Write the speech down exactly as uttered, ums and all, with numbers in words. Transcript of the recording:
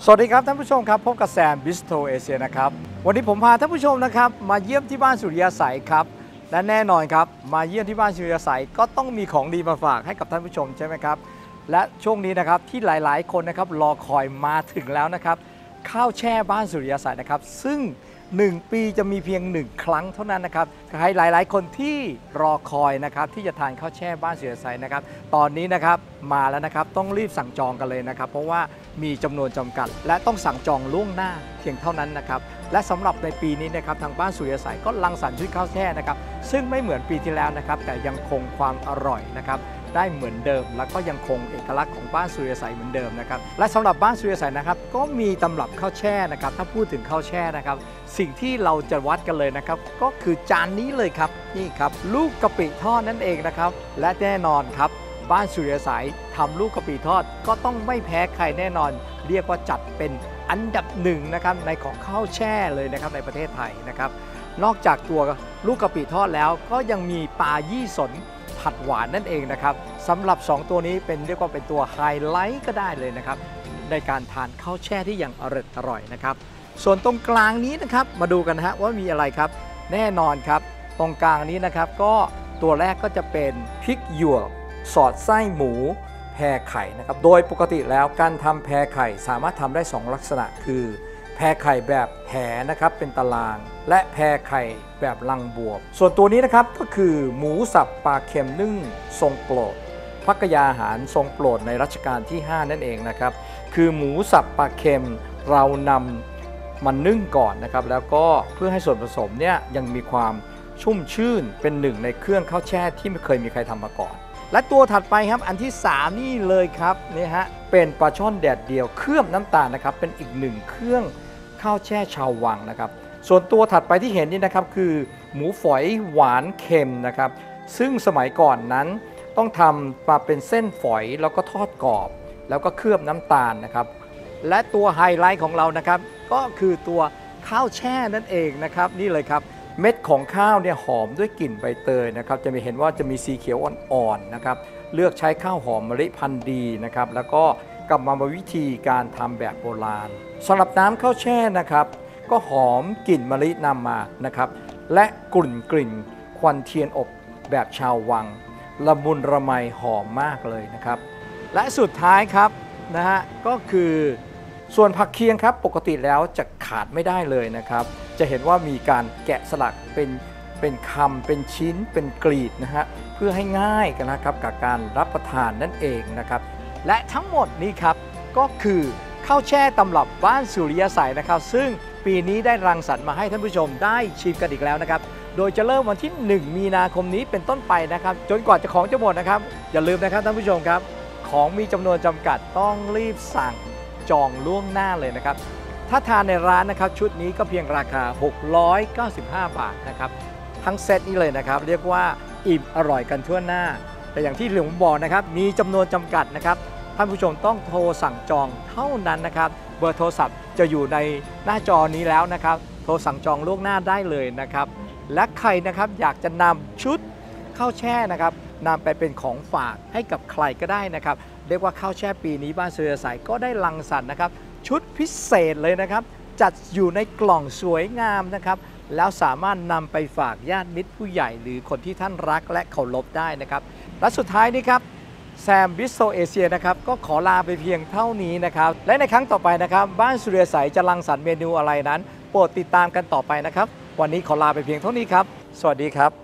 สวัสดีครับท่านผู้ชมครับพบกับแซมบิสโตรเอเชียนะครับวันนี้ผมพาท่านผู้ชมนะครับมาเยี่ยมที่บ้านสุริยาสัยครับและแน่นอนครับมาเยี่ยมที่บ้านสุริยาสัยก็ต้องมีของดีมาฝากให้กับท่านผู้ชมใช่ไหมครับและช่วงนี้นะครับที่หลายๆคนนะครับรอคอยมาถึงแล้วนะครับข้าวแช่บ้านสุริยาสัยนะครับซึ่งหนึ่งปีจะมีเพียงหนึ่งครั้งเท่านั้นนะครับใครหลายๆคนที่รอคอยนะครับที่จะทานข้าวแช่บ้านสุริยาสัยนะครับตอนนี้นะครับมาแล้วนะครับต้องรีบสั่งจองกันเลยนะครับเพราะว่ามีจำนวนจำกัดและต้องสั่งจองล่วงหน้าเพียงเท่านั้นนะครับและสำหรับในปีนี้นะครับทางบ้านสุริยาสัยก็รังสรรค์ชุดข้าวแช่นะครับซึ่งไม่เหมือนปีที่แล้วนะครับแต่ยังคงความอร่อยนะครับได้เหมือนเดิมแล้วก็ยังคงเอกลักษณ์ของบ้านสุริยาสัยเหมือนเดิมนะครับและสำหรับบ้านสุริยาสัยนะครับก็มีตำรับข้าวแช่นะครับถ้าพูดถึงข้าวแช่นะครับสิ่งที่เราจะวัดกันเลยนะครับก็คือจานนี้เลยครับนี่ครับลูกกะปิทอดนั่นเองนะครับและแน่นอนครับบ้านสุริยาสัยทำลูกกะปิทอดก็ต้องไม่แพ้ใครแน่นอนเรียกว่าจัดเป็นอันดับหนึ่งนะครับในของข้าวแช่เลยนะครับในประเทศไทยนะครับนอกจากตัวลูกกะปิทอดแล้วก็ยังมีปลายี่สนผัดหวานนั่นเองนะครับสำหรับสองตัวนี้เป็นเรียกว่าเป็นตัวไฮไลท์ก็ได้เลยนะครับในการทานข้าวแช่ที่อย่างอร่อยอร่อยนะครับส่วนตรงกลางนี้นะครับมาดูกันนะฮะว่ามีอะไรครับแน่นอนครับตรงกลางนี้นะครับก็ตัวแรกก็จะเป็นพริกหยวกสอดไส้หมูแพรไข่นะครับโดยปกติแล้วการทำแพรไข่สามารถทำได้สองลักษณะคือแพรไข่แบบแหนะครับเป็นตารางและแพรไข่แบบลังบวบส่วนตัวนี้นะครับก็คือหมูสับปลาเค็มนึ่งทรงโปรดภักยาหารทรงโปรดในรัชกาลที่ห้านั่นเองนะครับคือหมูสับปลาเค็มเรานำมันนึ่งก่อนนะครับแล้วก็เพื่อให้ส่วนผสมเนี่ยยังมีความชุ่มชื่นเป็นหนึ่งในเครื่องข้าวแช่ที่ไม่เคยมีใครทำมาก่อนและตัวถัดไปครับอันที่สามนี่เลยครับนี่ฮะเป็นปลาช่อนแดดเดียวเคลือบน้ำตาลนะครับเป็นอีกหนึ่งเครื่องข้าวแช่ชาววังนะครับส่วนตัวถัดไปที่เห็นนี่นะครับคือหมูฝอยหวานเค็มนะครับซึ่งสมัยก่อนนั้นต้องทำมาเป็นเส้นฝอยแล้วก็ทอดกรอบแล้วก็เคลือบน้ำตาลนะครับและตัวไฮไลท์ของเรานะครับก็คือตัวข้าวแช่นั่นเองนะครับนี่เลยครับเม็ดของข้าวเนี่ยหอมด้วยกลิ่นใบเตยนะครับจะมีเห็นว่าจะมีสีเขียวอ่อนๆนะครับเลือกใช้ข้าวหอมมะลิพันธุ์ดีนะครับแล้วก็กรรมวิธีการทำแบบโบราณสำหรับน้ำข้าวแช่นะครับก็หอมกลิ่นมะลินำมานะครับและกลิ่นกลิ่นควันเทียนอบแบบชาววังละมุนละไมหอมมากเลยนะครับและสุดท้ายครับนะฮะก็คือส่วนผักเคียงครับปกติแล้วจะขาดไม่ได้เลยนะครับจะเห็นว่ามีการแกะสลักเป็นเป็นคำเป็นชิ้นเป็นกรีดนะฮะเพื่อให้ง่ายกันนะครับกับการรับประทานนั่นเองนะครับและทั้งหมดนี้ครับก็คือข้าวแช่ตำรับบ้านสุริยาสัยนะครับซึ่งปีนี้ได้รังสรรค์มาให้ท่านผู้ชมได้ชิมกันอีกแล้วนะครับโดยจะเริ่มวันที่หนึ่งมีนาคมนี้เป็นต้นไปนะครับจนกว่าจะของจะหมดนะครับอย่าลืมนะครับท่านผู้ชมครับของมีจำนวนจำกัดต้องรีบสั่งจองล่วงหน้าเลยนะครับถ้าทานในร้านนะครับชุดนี้ก็เพียงราคาหกร้อยเก้าสิบห้าบาทนะครับทั้งเซตนี้เลยนะครับเรียกว่าอิ่มอร่อยกันทั่วหน้าแต่อย่างที่ผมบอกนะครับมีจำนวนจำกัดนะครับท่านผู้ชมต้องโทรสั่งจองเท่านั้นนะครับเบอร์โทรศัพท์จะอยู่ในหน้าจอนี้แล้วนะครับโทรสั่งจองล่วงหน้าได้เลยนะครับและใครนะครับอยากจะนำชุดข้าวแช่นะครับนำไปเป็นของฝากให้กับใครก็ได้นะครับเรียกว่าข้าวแช่ปีนี้บ้านสุริยาสัยก็ได้รังสรรค์นะครับชุดพิเศษเลยนะครับจัดอยู่ในกล่องสวยงามนะครับแล้วสามารถนำไปฝากญาติมิตรผู้ใหญ่หรือคนที่ท่านรักและเคารพได้นะครับและสุดท้ายนี้ครับแซมบิสโตรเอเชียนะครับก็ขอลาไปเพียงเท่านี้นะครับและในครั้งต่อไปนะครับบ้านสุริยาสัยจะรังสรรค์เมนูอะไรนั้นโปรดติดตามกันต่อไปนะครับวันนี้ขอลาไปเพียงเท่านี้ครับสวัสดีครับ